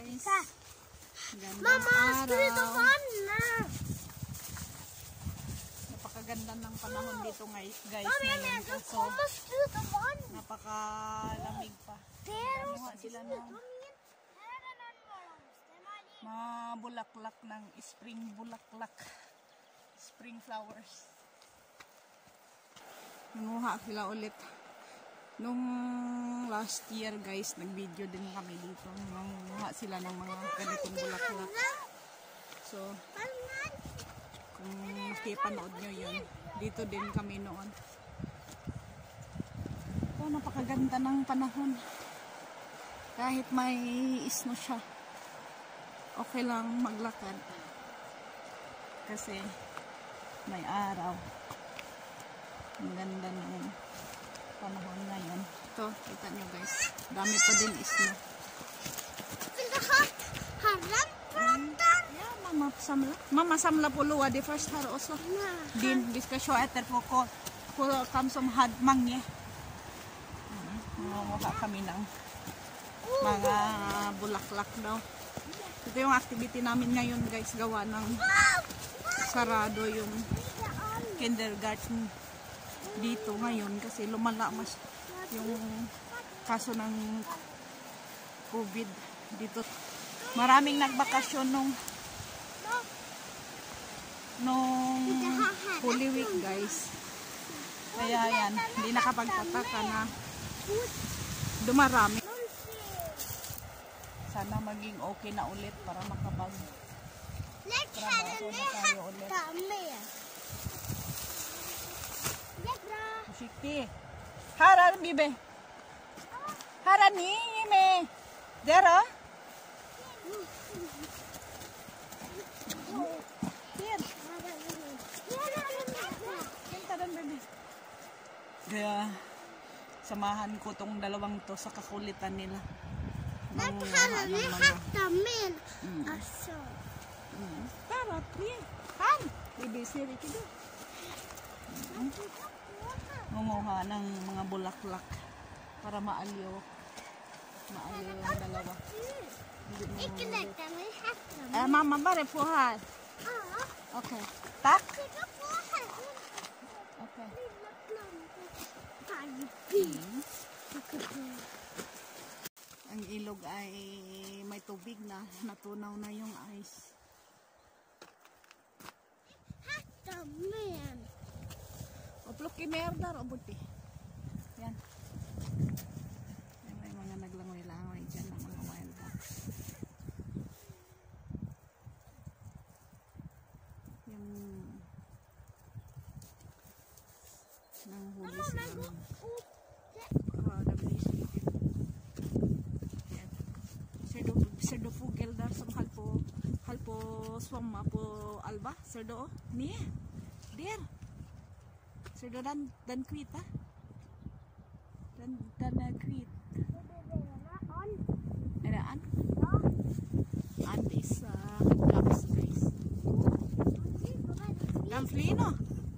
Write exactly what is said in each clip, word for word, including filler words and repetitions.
guys. Gandang Mama, araw. Napakaganda ng panahon dito guys, guys ngayon. So, napakalamig pa. Namuha sila ng mga bulaklak ng spring bulaklak. Spring flowers. Nanguha sila ulit. Nung last year guys, nag-video din kami dito. Nanguha sila ng mga ganitong bulaklak. So, kung kipanood nyo yun, dito din kami noon. So, napakaganda ng panahon. Kahit may snow siya, okay lang maglakad. Kasi may araw. Ang ganda ng panahon ngayon. Ito, kita nyo guys. Dami pa din snow. Ja, mamma samla. Mamma samla på låa det först här också. Din, vi ska se efter på på kam som had mange. Nangunguha kami ng mga bulaklak daw. Ito yung activity namin ngayon guys, gawa ng sarado yung kindergarten dito ngayon kasi lumala mas yung kaso ng COVID dito. Maraming nagbakasyon nung nung Holy Week guys. Kaya yan, hindi nakapagtataka na dumarami. Sana maging okay na ulit para makapag trabaho na tayo ulit. Shiki. Hara bibe. Hara ni me. Dera. Here. Taran bebe. Kaya samahan ko tong dalawang to sa kakulitan nila. Nang ano mga. Mm. Aso. Mm. Tara, pri. Han. Bibe siri kido. Nguha ng mga bulaklak para maaliw maaliw yung dalawa. Eh, mama bare på här. Okay. Tak? Okay. Ang ilog ay may tubig na, natunaw na yung ice. Oplok kimerda ro buti. Yan. Yan may mga naglangoy-langoy dyan ng mga wild ducks. Yung nanghuli sila ng uh, yan. Serdo, serdo fugel dar som halpo halpo swamma po alba. Serdo oh. Ni. Dir. Serdo dan dan kvita. Dan dan kvit. Ada an? An is uh, ducks guys. Gamfli no?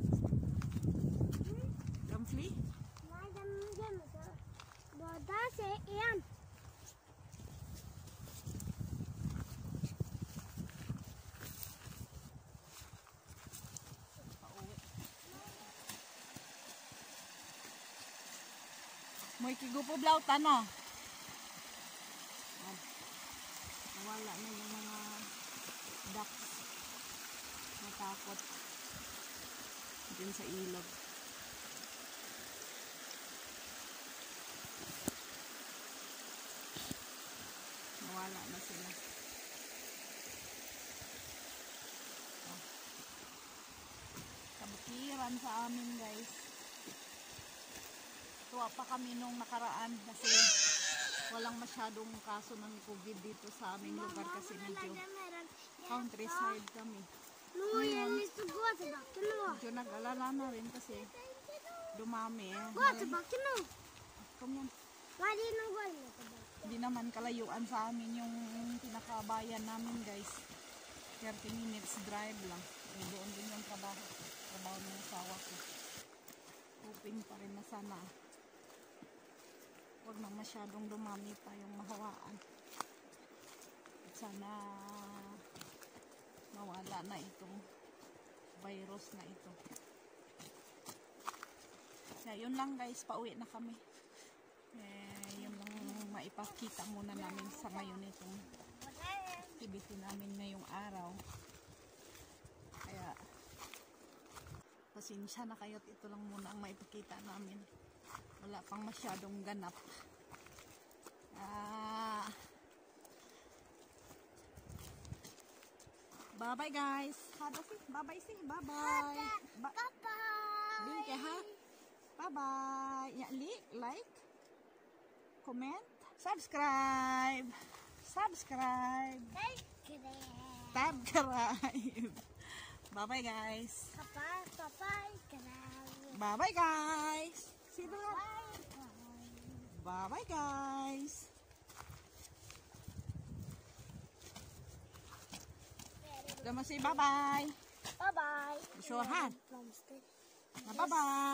Gamfli? Nej, de gömmer sig. Båda ser en. May kigupo blauta no? Nawala na yung mga ducks. Natakot din sa ilog. Nawala na sila. Oh. Kabukiran sa amin guys. Tuwa pa kami nung nakaraan kasi walang masyadong kaso ng COVID dito sa aming lugar kasi medyo countryside kami. Ngayon, medyo nag-alala na rin kasi dumami. Hindi naman kalayuan sa amin yung pinakabayan namin guys. thirty minutes drive lang. Eh, doon din yung trabaho. Trabaho ng asawa ko. Hoping pa rin na sana huwag na masyadong dumami pa yung mahawaan. sana mawala na itong virus na ito. Kaya yun lang guys, pauwi na kami. Eh, yun lang maipakita muna namin sa ngayon itong activity namin ngayong araw. Kaya pasensya na kayo, ito lang muna ang maipakita namin. Wala pang masyadong ganap. Ah, bye bye guys. Hado si, bye bye si, bye bye. Ba Bye-bye. Binke ha. Bye bye. Ya, like, like, comment, subscribe. Subscribe. Subscribe. Bye bye guys. Bye-bye. Bye-bye. Bye bye guys. See you. Bye bye guys. Gama say bye bye. Bye-bye. Sure ha. Namaste. Bye bye.